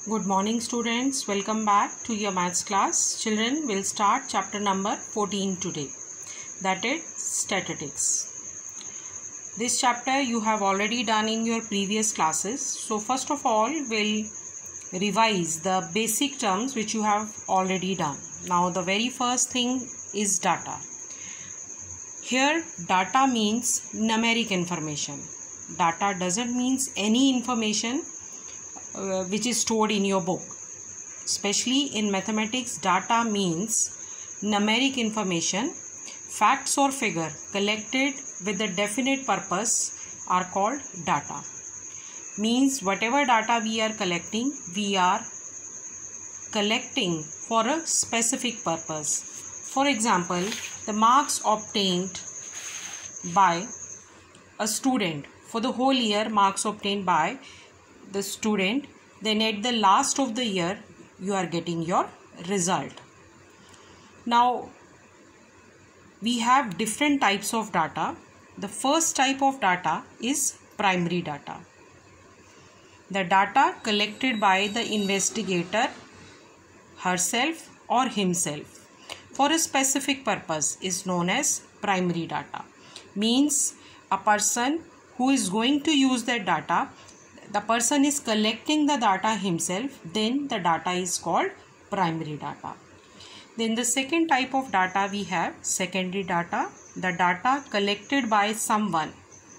Good morning students, welcome back to your maths class. Children, will start chapter number 14 today, that is statistics. This chapter you have already done in your previous classes. So first of all, we'll revise the basic terms which you have already done. Now the very first thing is data. Here data means numeric information. Data doesn't mean any information which is stored in your book. Especially in mathematics, data means numeric information. Facts or figure collected with a definite purpose are called data. Means whatever data we are collecting for a specific purpose. For example, the marks obtained by a student for the whole year, marks obtained by the student, then at the last of the year you are getting your result. Now we have different types of data. The first type of data is primary data. The data collected by the investigator herself or himself for a specific purpose is known as primary data. Means a person who is going to use that data, the person is collecting the data himself, then the data is called primary data. Then the second type of data we have secondary data. The data collected by someone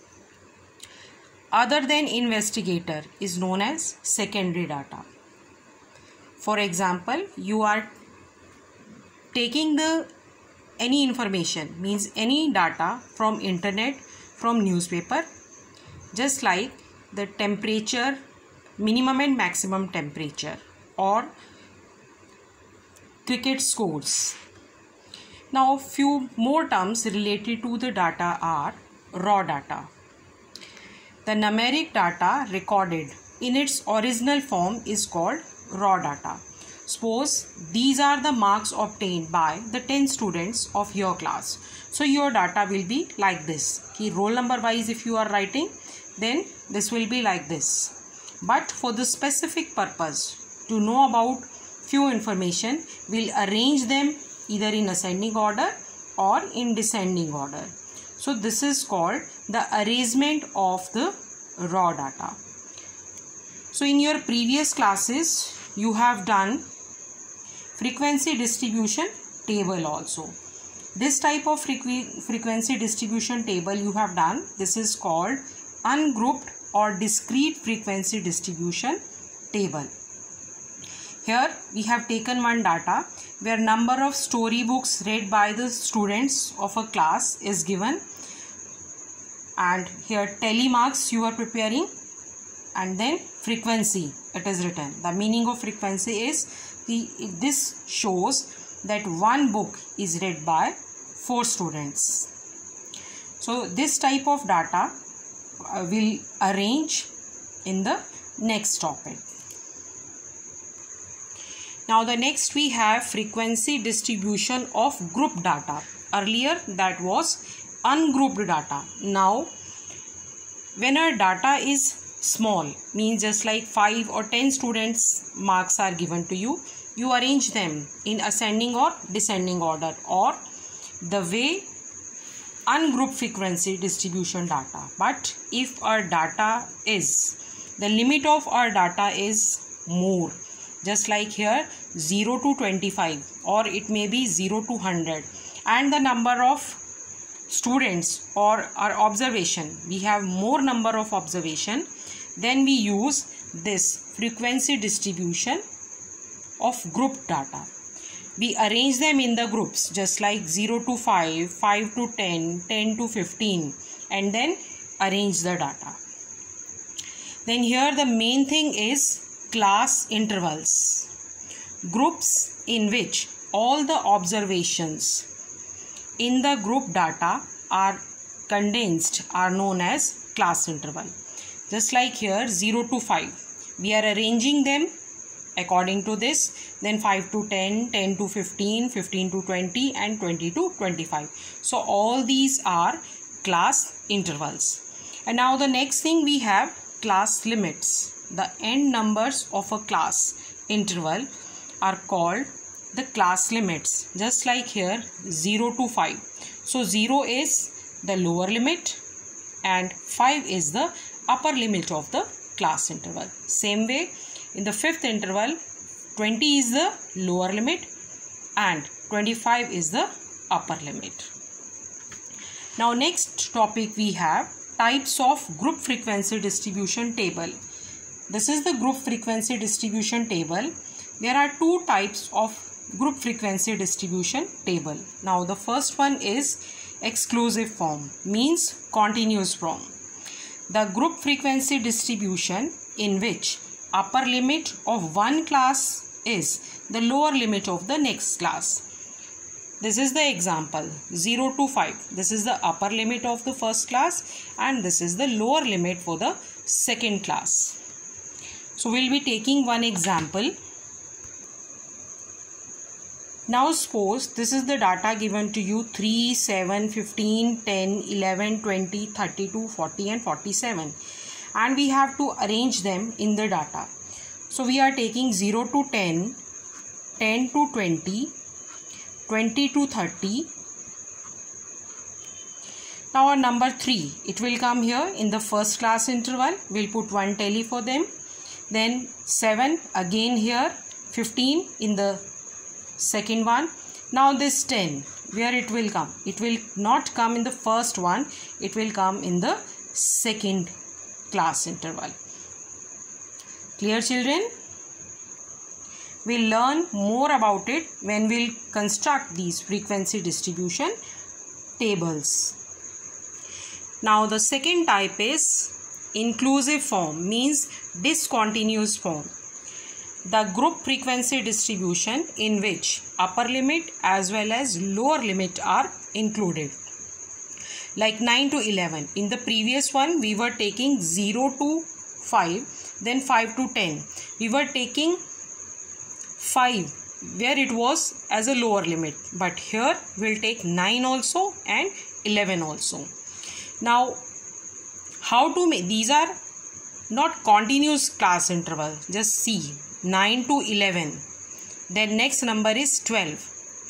other than investigator is known as secondary data. For example, you are taking any information, means any data from internet, from newspaper, just like the temperature, minimum and maximum temperature, or cricket scores. Now few more terms related to the data are raw data. The numeric data recorded in its original form is called raw data. Suppose these are the marks obtained by the 10 students of your class. So your data will be like this. Roll number wise if you are writing, then this will be like this. But for the specific purpose to know about few information, we'll arrange them either in ascending order or in descending order. So this is called the arrangement of the raw data. So in your previous classes you have done frequency distribution table also. This type of frequency distribution table you have done. This is called ungrouped or discrete frequency distribution table. Here we have taken one data where number of storybooks read by the students of a class is given, and here telemarks you are preparing, and then frequency it is written. The meaning of frequency is this shows that one book is read by 4 students. So this type of data will arrange in the next topic. Now the next we have frequency distribution of group data. Earlier that was ungrouped data. Now when our data is small, means just like 5 or 10 students marks are given to you, you arrange them in ascending or descending order, or the way ungrouped frequency distribution data. But if our data is, the limit of our data is more, just like here 0 to 25, or it may be 0 to 100, and the number of students or our observation, we have more number of observation, then we use this frequency distribution of group data. We arrange them in the groups just like 0 to 5, 5 to 10, 10 to 15, and then arrange the data. Then here the main thing is class intervals. Groups in which all the observations in the group data are condensed are known as class interval. Just like here 0 to 5, we are arranging them according to this, then 5 to 10, 10 to 15, 15 to 20, and 20 to 25. So all these are class intervals. And now the next thing we have class limits. the end numbers of a class interval are called the class limits, just like here 0 to 5. So 0 is the lower limit and 5 is the upper limit of the class interval. Same way, in the fifth interval, 20 is the lower limit and 25 is the upper limit. Now next topic we have types of group frequency distribution table. This is the group frequency distribution table. There are two types of group frequency distribution table. Now the first one is exclusive form, means continuous form. The group frequency distribution in which upper limit of one class is the lower limit of the next class. This is the example 0 to 5. This is the upper limit of the first class and this is the lower limit for the second class. So we'll be taking one example. Now suppose this is the data given to you 3, 7, 15, 10, 11, 20, 32, 40 and 47 and we have to arrange them in the data. So we are taking 0 to 10, 10 to 20, 20 to 30. Now our number 3, it will come here in the first class interval. We'll put 1 tally for them. Then 7 again here, 15 in the second one. Now this 10, where it will come? It will not come in the first one. It will come in the second class interval. Clear, children? We'll learn more about it when we'll construct these frequency distribution tables. Now the second type is inclusive form, means discontinuous form. The group frequency distribution in which upper limit as well as lower limit are included. Like 9 to 11. In the previous one we were taking 0 to 5, then 5 to 10. We were taking 5 where it was as a lower limit, but here we'll take 9 also and 11 also. Now how to make these are not continuous class interval. Just see 9 to 11, then next number is 12.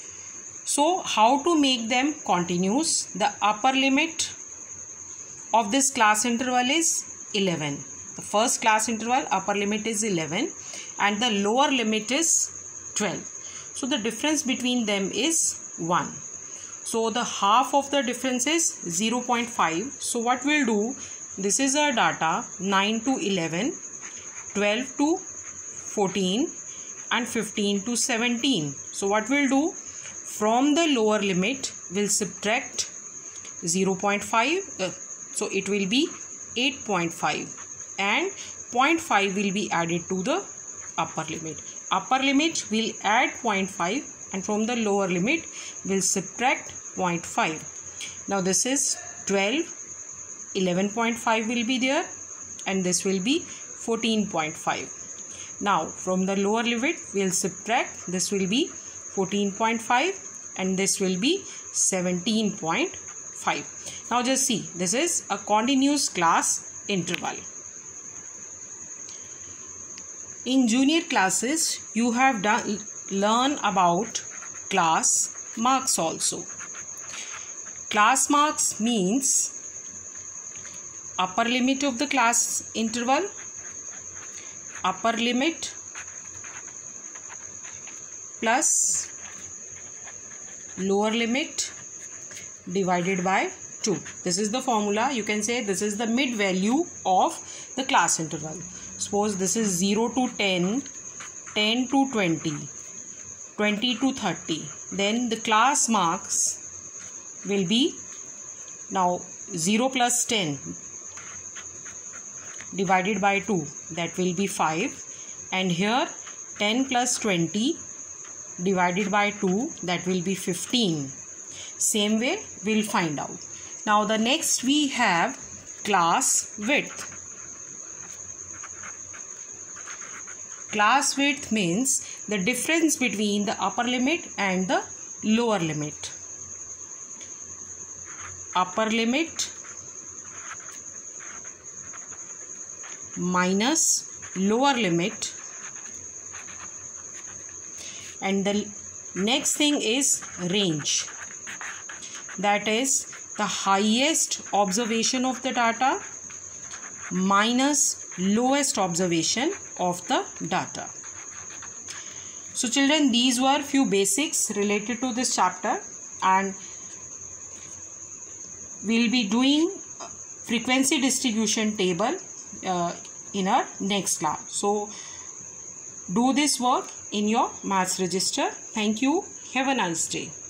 So how to make them continuous? The upper limit of this class interval is 11. The first class interval upper limit is 11 and the lower limit is 12. So the difference between them is 1. So the half of the difference is 0.5. So what we'll do, this is our data 9 to 11, 12 to 14 and 15 to 17. So what we'll do, from the lower limit we'll subtract 0.5. So it will be 8.5 and 0.5 will be added to the upper limit. Upper limit will add 0.5 and from the lower limit will subtract 0.5. Now this is 12, 11.5 will be there and this will be 14.5. Now from the lower limit we'll subtract, this will be 14.5 and this will be 17.5. Now just see, this is a continuous class interval. In junior classes you have learn about class marks also. Class marks means upper limit of the class interval, upper limit plus lower limit divided by 2. This is the formula. You can say this is the mid value of the class interval. Suppose this is 0 to 10, 10 to 20, 20 to 30. Then the class marks will be, now 0 plus 10 divided by 2, that will be 5, and here 10 plus 20 divided by 2, that will be 15. Same way we'll find out. Now the next we have class width. Class width means the difference between the upper limit and the lower limit. Upper limit minus lower limit, and the next thing is range, that is the highest observation of the data minus lowest observation of the data. So children, these were few basics related to this chapter, and we'll be doing frequency distribution table in our next class. So do this work in your maths register. Thank you. Have a nice day.